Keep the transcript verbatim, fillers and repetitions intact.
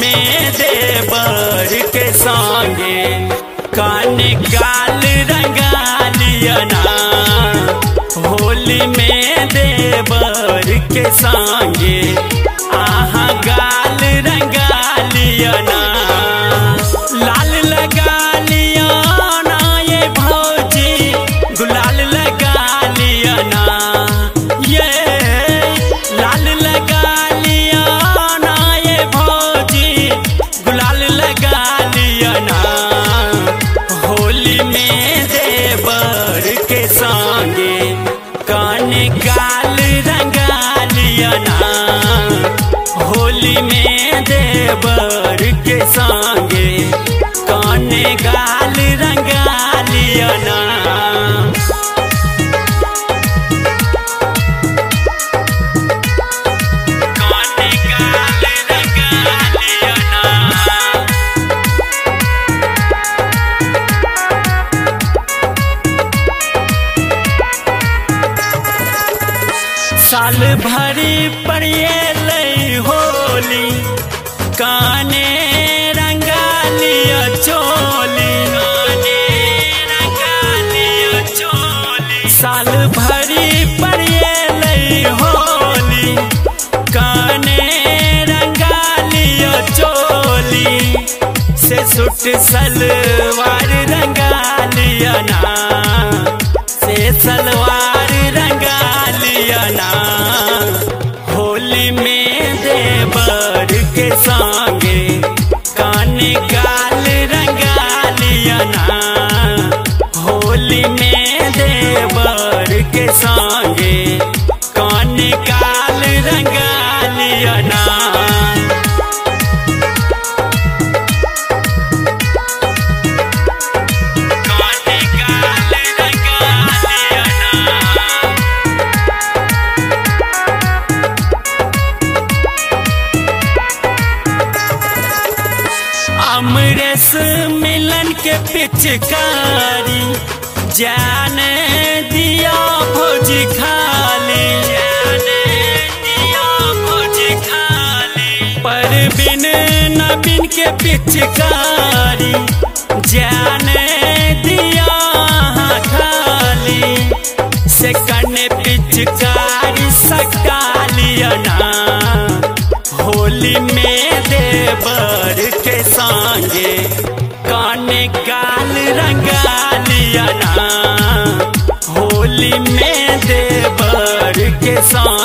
में देवर के संगे कान गाल रंगा लिया ना। होली में देवर के संगे आहा गाल रंगा लिया ना। लाल लगा लिया ना ये भौजी गुलाल लगा लिया ना। ये लाल लगा लिया ना ये भौजी गुलाल लगा लिया ना। होली में देवर के संगे कान गाल रंगा लिया ना। होली में देवर के संगे कान गाल रंगा लिया ना। साल भरी पड़िए होली काने रंगा लिया चोली। काने रंगा लिया चोली। साल भरी पड़िए होली काने रंगा लिया चोली। से सूट सलवार रंगा लिया ना। से सलवार रंगा लिया ना। होली में देवर के संगे कान गाल रंगा लिया ना। होली में देवर के संगे कान गाल रंगा लिया ना। अमरेश मिलन के पिचकारी जाने दिया भौजी खाली। जाने दिया भौजी खाली। परवीन नवीन के पिचकारी जाने दिया खाली। से कने पिचकारी सका लिया ना। होली में देवर के संगे कान गाल रंगा लिया ना। होली में देवर के संगे